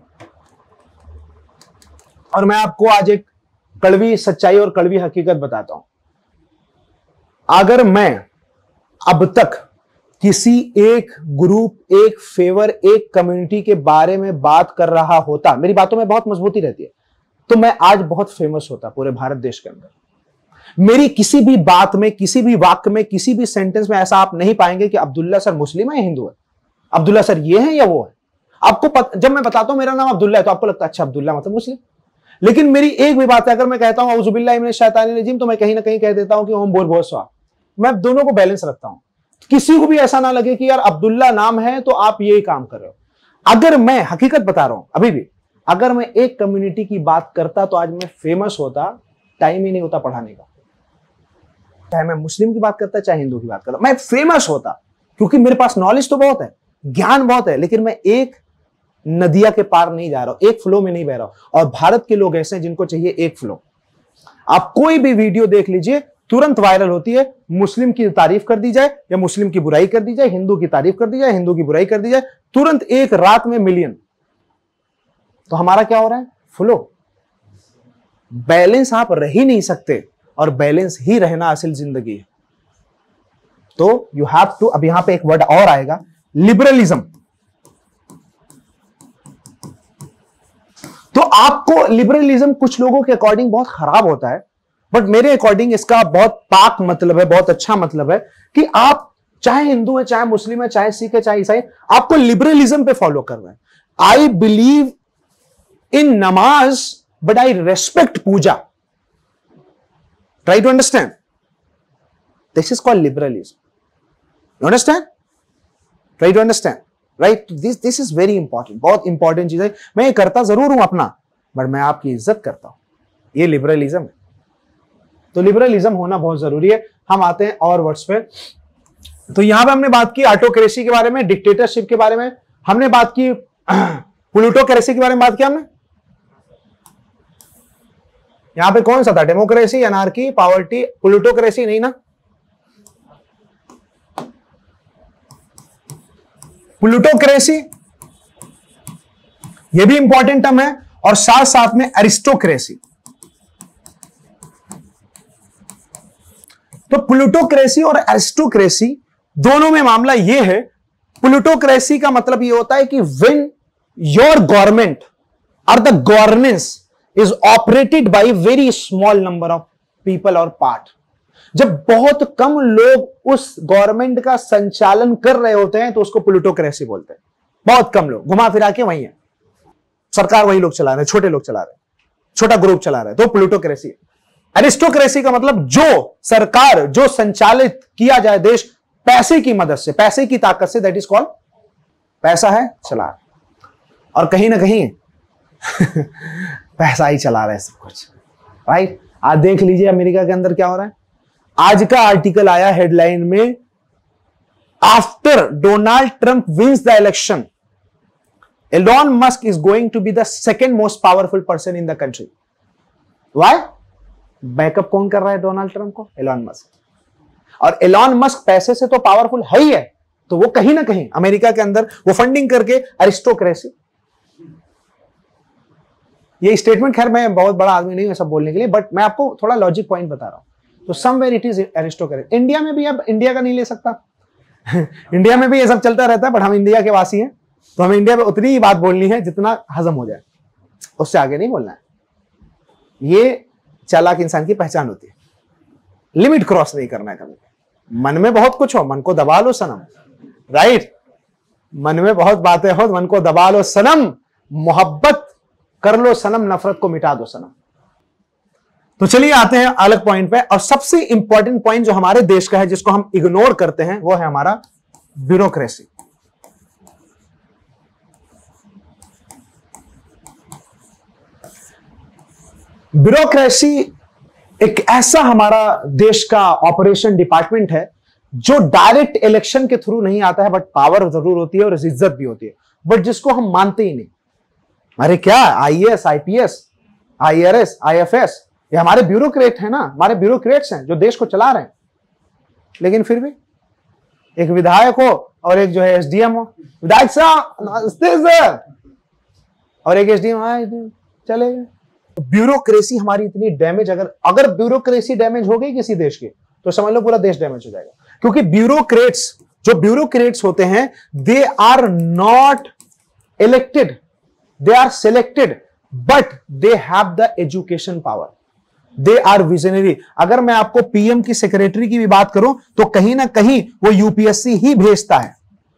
और मैं आपको आज एक कड़वी सच्चाई और कड़वी हकीकत बताता हूं। अगर मैं अब तक किसी एक ग्रुप, एक फेवर, एक कम्युनिटी के बारे में बात कर रहा होता, मेरी बातों में बहुत मजबूती रहती है, तो मैं आज बहुत फेमस होता पूरे भारत देश के अंदर। मेरी किसी भी बात में, किसी भी वाक्य में, किसी भी सेंटेंस में ऐसा आप नहीं पाएंगे कि अब्दुल्ला सर मुस्लिम है या हिंदू है, अब्दुल्ला सर ये है या वो है। आपको पत, जब मैं बताता हूं मेरा नाम अब्दुल्ला है तो आपको लगता है अच्छा अब्दुल्ला मतलब मुस्लिम। लेकिन मेरी एक भी बात है, अगर मैं कहता हूं औज़ुबिल्लाहि मिनश शैतानिर रजीम, तो मैं कहीं ना कहीं कह देता हूं कि ओम भूर्भुवः स्वः। मैं दोनों को बैलेंस रखता हूं, किसी को भी ऐसा ना लगे कि यार अब्दुल्ला नाम है तो आप यही काम कर रहे हो। अगर मैं हकीकत बता रहा हूं अभी भी, अगर मैं एक कम्युनिटी की बात करता तो आज मैं फेमस होता, टाइम ही नहीं होता पढ़ाने का। चाहे मैं मुस्लिम की बात करता, चाहे हिंदू की बात करता, मैं फेमस होता, क्योंकि मेरे पास नॉलेज तो बहुत है, ज्ञान बहुत है, लेकिन मैं एक नदिया के पार नहीं जा रहा हूं, एक फ्लो में नहीं बह रहा हूं। और भारत के लोग ऐसे हैं जिनको चाहिए एक फ्लो। आप कोई भी वीडियो देख लीजिए, तुरंत वायरल होती है, मुस्लिम की तारीफ कर दी जाए या मुस्लिम की बुराई कर दी जाए, हिंदू की तारीफ कर दी जाए, हिंदू की बुराई कर दी जाए, तुरंत एक रात में मिलियन। तो हमारा क्या हो रहा है? फ्लो। बैलेंस आप रह ही नहीं सकते, और बैलेंस ही रहना असल जिंदगी है। तो यू हैव टू, अब यहां पे एक वर्ड और आएगा, लिबरलिज्म। तो आपको लिबरलिज्म कुछ लोगों के अकॉर्डिंग बहुत खराब होता है, बट मेरे अकॉर्डिंग इसका बहुत पाक मतलब है, बहुत अच्छा मतलब है कि आप चाहे हिंदू है, चाहे मुस्लिम है, चाहे सिख है, चाहे ईसाई, आपको लिबरलिज्म पे फॉलो करना है। आई believe in namaz but I respect puja. Try to understand. This is called liberalism. You understand? Try to understand. Right? This this is very important. बहुत इंपॉर्टेंट चीज है। मैं ये करता जरूर हूं अपना, बट मैं आपकी इज्जत करता हूं। ये लिबरलिज्म है। तो लिबरलिज्म होना बहुत जरूरी है। हम आते हैं और वर्ड्स पे। तो यहां पे हमने बात की ऑटोक्रेसी के बारे में, डिक्टेटरशिप के बारे में, हमने बात की प्लूटोक्रेसी के बारे में बात किया हमने। यहां पे कौन सा था, डेमोक्रेसी, अनार्की, पावर्टी, प्लूटोक्रेसी नहीं ना? प्लूटोक्रेसी ये भी इंपॉर्टेंट टर्म है, और साथ साथ में एरिस्टोक्रेसी। तो प्लूटोक्रेसी और एरिस्टोक्रेसी दोनों में मामला यह है, प्लूटोक्रेसी का मतलब यह होता है कि व्हेन योर गवर्नमेंट और the governance is operated by very small number of people और पार्ट, जब बहुत कम लोग उस गवर्नमेंट का संचालन कर रहे होते हैं तो उसको प्लूटोक्रेसी बोलते हैं। बहुत कम लोग, घुमा फिरा के वही है, सरकार वही लोग चला रहे हैं, छोटे लोग चला रहे हैं, छोटा ग्रुप चला रहे हैं, तो प्लूटोक्रेसी। एरिस्टोक्रेसी का मतलब जो सरकार, जो संचालित किया जाए देश पैसे की मदद से, पैसे की ताकत से, दैट इज कॉल्ड, पैसा है चला, और कहीं ना कहीं पैसा ही चला रहा है सब कुछ, राइट। आज देख लीजिए अमेरिका के अंदर क्या हो रहा है। आज का आर्टिकल आया हेडलाइन में, after Donald Trump wins the election, Elon Musk is going to be the second most powerful person in the country. Why? Backup कौन कर रहा है डोनाल्ड ट्रंप को? Elon Musk. और एलॉन मस्क पैसे से तो पावरफुल है ही है, तो वो कहीं ना कहीं अमेरिका के अंदर वो फंडिंग करके एरिस्टोक्रेसी। ये स्टेटमेंट, खैर मैं बहुत बड़ा आदमी नहीं हूं सब बोलने के लिए, बट मैं आपको थोड़ा लॉजिक पॉइंट बता रहा हूं। तो somewhere it is aristocracy. India में भी, अब इंडिया का नहीं ले सकता इंडिया में भी ये सब चलता रहता है, बट हम इंडिया के वासी हैं, तो हमें इंडिया में उतनी ही बात बोलनी है जितना हजम हो जाए, उससे आगे नहीं बोलना है। ये चालाक इंसान की पहचान होती है, लिमिट क्रॉस नहीं करना है कभी। मन में बहुत कुछ हो, मन को दबा लो सनम, राइट। मन में बहुत बातें हो, मन को दबा लो सनम, मोहब्बत कर लो सनम, नफरत को मिटा दो सनम। तो चलिए आते हैं अलग पॉइंट पे, और सबसे इंपॉर्टेंट पॉइंट जो हमारे देश का है, जिसको हम इग्नोर करते हैं, वो है हमारा ब्यूरोक्रेसी। ब्यूरोक्रेसी एक ऐसा हमारा देश का ऑपरेशन डिपार्टमेंट है जो डायरेक्ट इलेक्शन के थ्रू नहीं आता है, बट पावर जरूर होती है और इज्जत भी होती है, बट जिसको हम मानते ही नहीं। अरे क्या आईएएस, आईपीएस, आईआरएस, आईएफएस, ये हमारे ब्यूरोक्रेट है ना, हमारे ब्यूरोक्रेट्स हैं जो देश को चला रहे हैं। लेकिन फिर भी एक विधायक हो और एक जो है एसडीएम हो, विधायक साहब नमस्ते सर, और एक एसडीएम चले गए। ब्यूरोक्रेसी हमारी इतनी डैमेज, अगर अगर ब्यूरोक्रेसी डैमेज हो गई किसी देश की, तो समझ लो पूरा देश डैमेज हो जाएगा। क्योंकि ब्यूरोक्रेट्स, जो ब्यूरोक्रेट्स होते हैं, they are not elected, they are selected, but they have the education power, they are visionary. अगर मैं आपको पीएम की सेक्रेटरी की भी बात करूं, तो कहीं ना कहीं वो यूपीएससी ही भेजता है,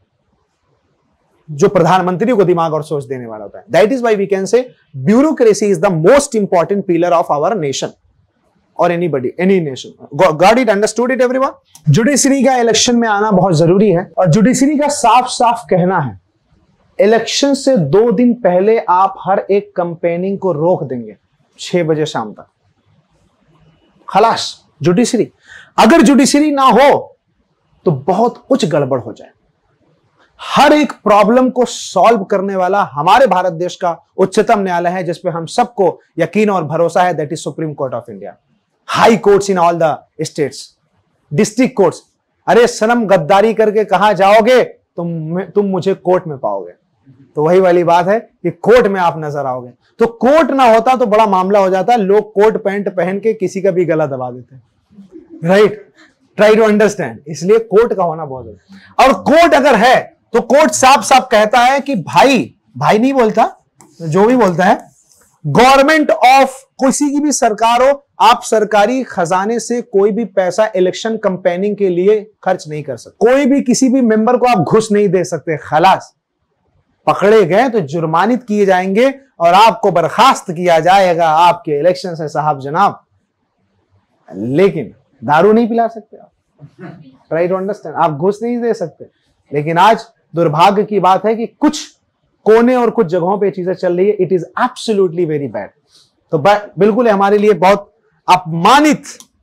जो प्रधानमंत्री को दिमाग और सोच देने वाला होता है। That is why we can say bureaucracy is the most important pillar of our nation और anybody, any nation. Got it, understood it everyone. Judiciary का इलेक्शन में आना बहुत जरूरी है, और जुडिशरी का साफ साफ कहना है, इलेक्शन से दो दिन पहले आप हर एक कंपेनिंग को रोक देंगे छह बजे शाम तक, खलास। जुडिशरी, अगर जुडिशरी ना हो तो बहुत कुछ गड़बड़ हो जाए। हर एक प्रॉब्लम को सॉल्व करने वाला हमारे भारत देश का उच्चतम न्यायालय है, जिसपे हम सबको यकीन और भरोसा है, that is supreme court of India. High courts in all the states, district courts. अरे सनम, गद्दारी करके कहां जाओगे तुम, तुम मुझे कोर्ट में पाओगे। तो वही वाली बात है कि कोर्ट में आप नजर आओगे। तो कोर्ट ना होता तो बड़ा मामला हो जाता, लोग कोट पैंट पहन के किसी का भी गला दबा देते, राइट। Try to understand. इसलिए कोर्ट का होना बहुत जरूरी। और कोर्ट अगर है तो कोर्ट साफ साफ कहता है कि भाई, भाई नहीं बोलता, जो भी बोलता है, गवर्नमेंट ऑफ किसी की भी सरकार हो, आप सरकारी खजाने से कोई भी पैसा इलेक्शन कैंपेनिंग के लिए खर्च नहीं कर सकते। कोई भी किसी भी मेंबर को आप घुस नहीं दे सकते, खलास। पकड़े गए तो जुर्मानित किए जाएंगे और आपको बर्खास्त किया जाएगा आपके इलेक्शन से, साहब जनाब। लेकिन दारू नहीं पिला सकते आप, ट्राई टू अंडरस्टैंड। आप घुस नहीं दे सकते। लेकिन आज दुर्भाग्य की बात है कि कुछ कोने और कुछ जगहों पे चीजें चल रही है। It is absolutely very bad. तो बिल्कुल हमारे लिए बहुत अपमानित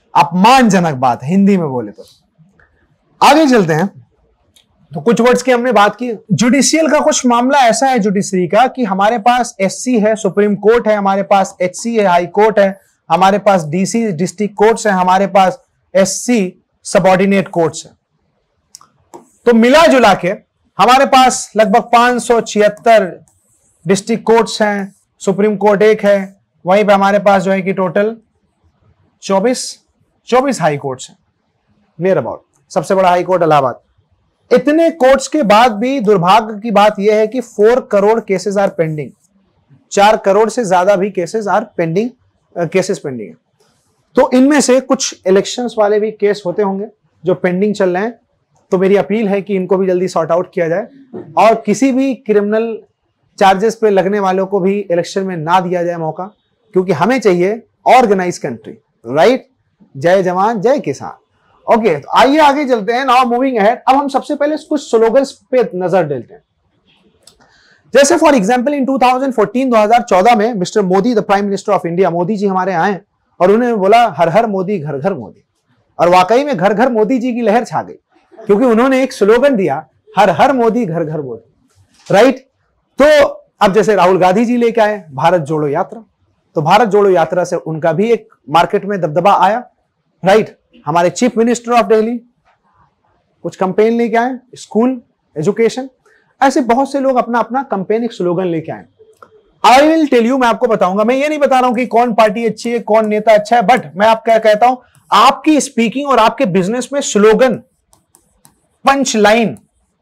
अपमानजनक बात है हिंदी में बोले तो। आगे चलते हैं। तो कुछ वर्ड्स की हमने बात की। जुडिशियल का कुछ मामला ऐसा है जुडिशरी का कि हमारे पास एससी है, सुप्रीम कोर्ट है, हमारे पास एचसी है, हाई कोर्ट है, हमारे पास डीसी डिस्ट्रिक्ट कोर्ट्स है, हमारे पास एससी सबऑर्डिनेट कोर्ट्स है। तो मिला जुला के हमारे पास लगभग पांच सौ छिहत्तर डिस्ट्रिक्ट कोर्ट्स हैं, सुप्रीम कोर्ट एक है, वहीं पे हमारे पास जो है कि टोटल चौबीस चौबीस हाई कोर्ट्स हैं नियर अबाउट। सबसे बड़ा हाई कोर्ट इलाहाबाद। इतने कोर्ट्स के बाद भी दुर्भाग्य की बात यह है कि four crore cases are pending. चार करोड़ से ज्यादा भी cases are pending, cases pending है। तो इनमें से कुछ इलेक्शंस वाले भी केस होते होंगे जो पेंडिंग चल रहे हैं। तो मेरी अपील है कि इनको भी जल्दी सॉर्ट आउट किया जाए और किसी भी क्रिमिनल चार्जेस पे लगने वालों को भी इलेक्शन में ना दिया जाए मौका, क्योंकि हमें चाहिए ऑर्गेनाइज कंट्री, राइट। जय जवान जय किसान। ओके, तो आइए आगे चलते हैं। Now moving ahead. अब हम सबसे पहले कुछ स्लोगन्स पे नजर डालते हैं। जैसे फॉर एग्जांपल इन दो हज़ार चौदह दो हज़ार चौदह में mister Modi the prime minister of India, Modi ji हमारे आए और उन्होंने बोला हर हर मोदी घर घर मोदी, और वाकई में घर घर मोदी जी की लहर छा गई, क्योंकि उन्होंने एक स्लोगन दिया हर हर मोदी घर घर मोदी, राइट। तो अब जैसे राहुल गांधी जी लेके आए भारत जोड़ो यात्रा, तो भारत जोड़ो यात्रा से उनका भी एक मार्केट में दबदबा आया, राइट। हमारे चीफ मिनिस्टर ऑफ दिल्ली कुछ कंपेन लेके आए, स्कूल एजुकेशन, ऐसे बहुत से लोग अपना अपना कंपेन एक स्लोगन लेके आए। आई विल टेल यू, मैं आपको बताऊंगा, मैं ये नहीं बता रहा हूं कि कौन पार्टी अच्छी है कौन नेता अच्छा है, बट मैं आप क्या कहता हूं, आपकी स्पीकिंग और आपके बिजनेस में स्लोगन, पंच लाइन,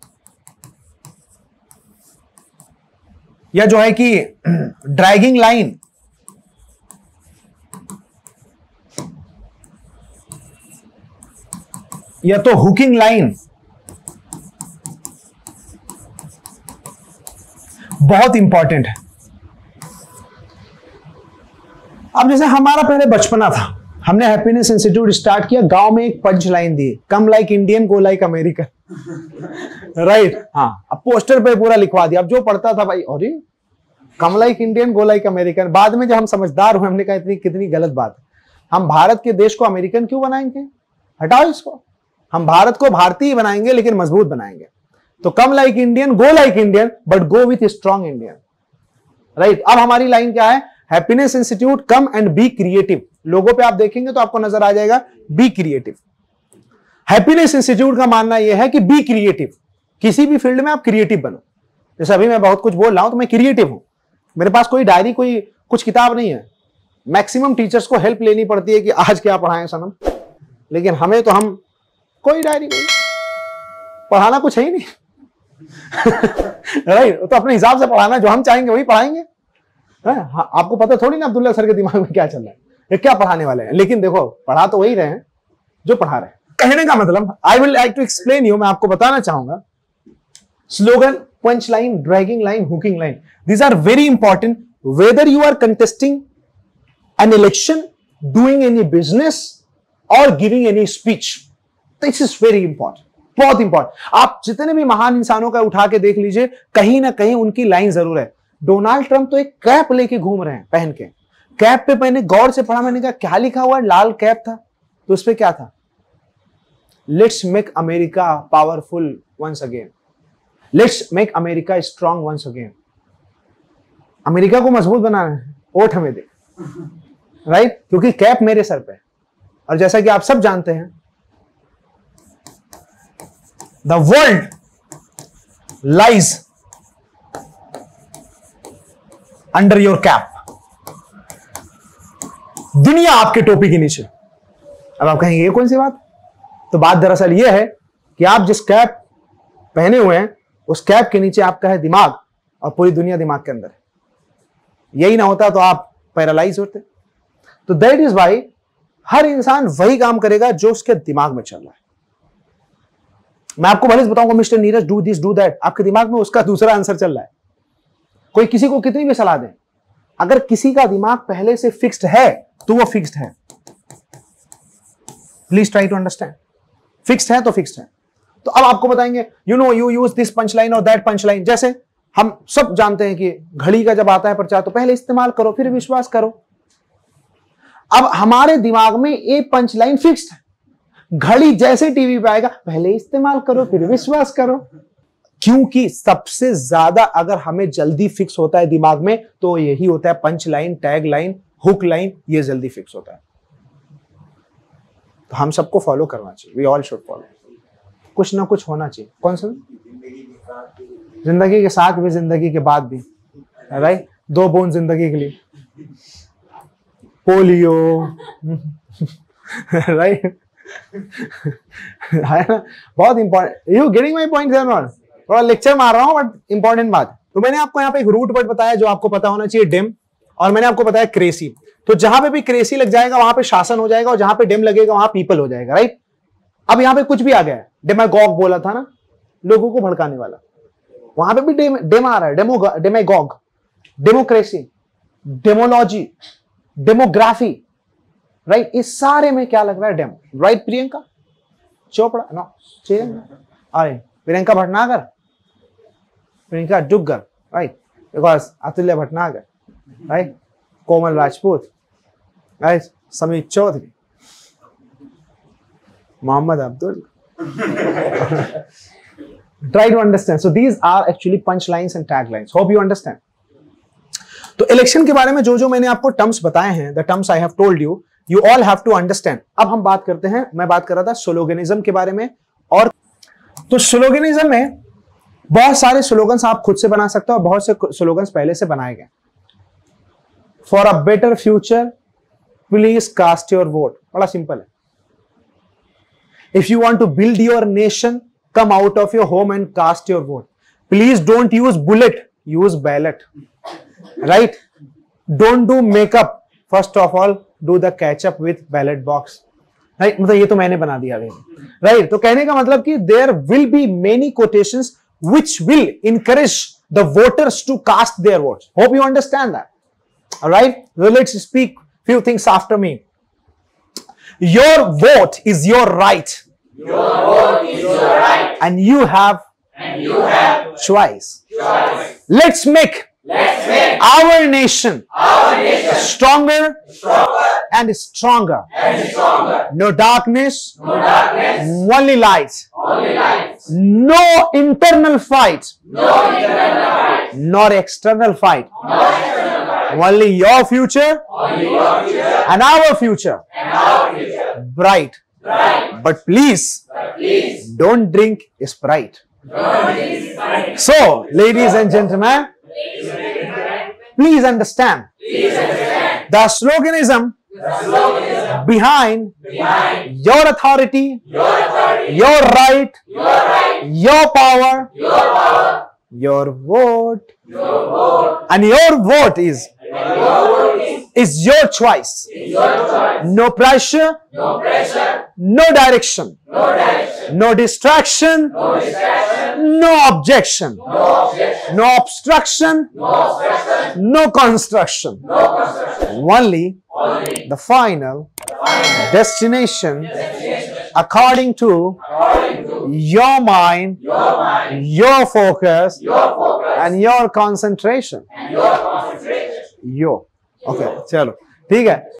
या जो है कि ड्रैगिंग लाइन, या तो हुकिंग लाइन बहुत इंपॉर्टेंट है। अब जैसे हमारा पहले बचपना था, हमने हैप्पीनेस इंस्टीट्यूट स्टार्ट किया, गांव में एक पंच लाइन दी, come like Indian go like American, right. हाँ, अब पोस्टर पे पूरा लिखवा दिया। अब जो पढ़ता था भाई, अरे come like Indian go like American. बाद में जब हम समझदार हुए हमने कहा इतनी कितनी गलत बात है, हम भारत के देश को अमेरिकन क्यों बनाएंगे, हटाओ इसको। हम भारत को भारतीय बनाएंगे लेकिन मजबूत बनाएंगे। तो come like Indian go like Indian but go with strong Indian, right. अब हमारी लाइन क्या है, happiness institute come and be creative. लोगों पे आप देखेंगे तो आपको नजर आ जाएगा बी क्रिएटिव। हैप्पीनेस इंस्टीट्यूट का मानना यह है कि बी क्रिएटिव, किसी भी फील्ड में आप क्रिएटिव बनो। जैसे अभी मैं बहुत कुछ बोल रहा हूं तो मैं क्रिएटिव हूं, मेरे पास कोई डायरी कोई कुछ किताब नहीं है। मैक्सिमम टीचर्स को हेल्प लेनी पड़ती है कि आज क्या पढ़ाएं सनम, लेकिन हमें तो हम कोई डायरी नहीं, पढ़ाना कुछ है ही नहीं, राइट। तो अपने हिसाब से पढ़ाना, जो हम चाहेंगे वही पढ़ाएंगे। हाँ, आपको पता थोड़ी ना अब्दुल्ला सर के दिमाग में क्या चल रहा है, ये क्या पढ़ाने वाले हैं, लेकिन देखो पढ़ा तो वही रहे हैं जो पढ़ा रहे हैं। कहने का मतलब, I will like to explain you, मैं आपको बताना चाहूंगा, slogan, punch line, dragging line, hooking line, these are very important whether you are contesting an election, doing any business और giving any speech. This is very important, बहुत important. आप जितने भी महान इंसानों का उठा के देख लीजिए, कहीं ना कहीं उनकी लाइन जरूर है। डोनाल्ड ट्रंप तो एक कैप लेके घूम रहे हैं पहन के, कैप पे मैंने गौर से पढ़ा, मैंने कहा क्या लिखा हुआ, लाल कैप था तो उस पे क्या था, let's make America powerful once again, let's make America strong once again. America को मजबूत बनाना है, वोट हमें दे, राइट, क्योंकि कैप मेरे सर पे। और जैसा कि आप सब जानते हैं, the world lies under your cap, दुनिया आपके टोपी के नीचे। अब आप कहेंगे ये कौन सी बात, तो बात दरअसल यह है कि आप जिस कैप पहने हुए हैं उस कैप के नीचे आपका है दिमाग, और पूरी दुनिया दिमाग के अंदर है। यही ना होता तो आप पैरालाइज होते। तो दैट इज वाई हर इंसान वही काम करेगा जो उसके दिमाग में चल रहा है। मैं आपको भले बताऊंगा mister Neeraj do this do that, आपके दिमाग में उसका दूसरा आंसर चल रहा है। कोई किसी को कितनी भी सलाह दे, अगर किसी का दिमाग पहले से फिक्स्ड है तो वो फिक्स्ड है। Please try to understand, fixed है तो फिक्स्ड है। तो अब आपको बताएंगे, you know you use this punch line और दैट पंच लाइन। जैसे हम सब जानते हैं कि घड़ी का जब आता है प्रचार तो पहले इस्तेमाल करो फिर विश्वास करो। अब हमारे दिमाग में ये पंच लाइन फिक्स्ड है, घड़ी जैसे टीवी पे आएगा पहले इस्तेमाल करो फिर विश्वास करो, क्योंकि सबसे ज्यादा अगर हमें जल्दी फिक्स होता है दिमाग में तो यही होता है punch line, tag line, hook line, ये जल्दी फिक्स होता है। तो हम सबको फॉलो करना चाहिए, वी ऑल शुड फॉलो, कुछ ना कुछ होना चाहिए। कौन सा? जिंदगी के साथ भी, जिंदगी के बाद भी, राइट? दो बूंद जिंदगी के लिए, पोलियो, राइट? है ना, बहुत important. You getting my point? थोड़ा लेक्चर मार रहा हूं बट इंपॉर्टेंट बात। तो मैंने आपको यहाँ पे एक रूट वर्ड बताया जो आपको पता होना चाहिए, डेम, और मैंने आपको बताया क्रेसी। तो जहां पे भी क्रेसी लग जाएगा वहां पे शासन हो जाएगा, और जहां पे डेम लगेगा वहां पीपल हो जाएगा, राइट? अब यहाँ पे कुछ भी आ गया है, डेमागॉग बोला था ना, लोगों को भड़काने वाला, वहां पे भी डेम, डेम आ रहा है, demo demagogue, democracy, demology, demography, right? इस सारे में क्या लग रहा है? Demo, right? Priyanka Chopra, no, अरे Priyanka Bhatnagar, Priyanka Duggar, right? Because Atulya Bhatnagar, right? Komal Rajput, right? Sameer Chaudhary, Mohammad Abdul. Try to understand. So these are actually punch lines and tag lines. Hope you understand. तो इलेक्शन के बारे में जो जो मैंने आपको टर्म्स बताए हैं, the terms I have told you, you all have to understand. अब हम बात करते हैं, मैं बात कर रहा था स्लोगनिज्म के बारे में। और तो स्लोगनिज्म में बहुत सारे स्लोगन्स आप खुद से बना सकते हो और बहुत से स्लोगन्स पहले से बनाए गए। For a better future please cast your vote, बड़ा सिंपल है। If you want to build your nation, come out of your home and cast your vote. Please don't use bullet, use ballot, right? Don't do makeup, first of all do the catch up with ballot box, right? मतलब ये तो मैंने बना दिया है, right? तो कहने का मतलब कि there will be many quotations which will encourage the voters to cast their votes. Hope you understand that. All right, so let's speak few things after me. Your vote is your right. Your vote is your right, and you have and you have choice. choice. Let's make Let's make our nation our nation stronger stronger and stronger. and stronger. No darkness, No darkness, only light. only light. No internal fight, No internal fight, nor external fight. no external fight. Only your future Only your future and our future and our future. bright. Right, But please but please don't drink Sprite. don't be silent. So, ladies and gentlemen, please understand Please understand the sloganism the sloganism behind behind your authority, your authority, your right, your right, your power, your power, your vote, your vote, and your vote is and your vote is, is your choice. is your choice. No pressure, No pressure, no direction, no direction, no distraction, no distraction, no objection, no objection, no obstruction, no obstruction, no construction. no construction. Only Only the final final destination destination according to according to your mind, your mind, your focus, your focus, and your concentration. and your concentration. Yo. Okay, चलो ठीक है।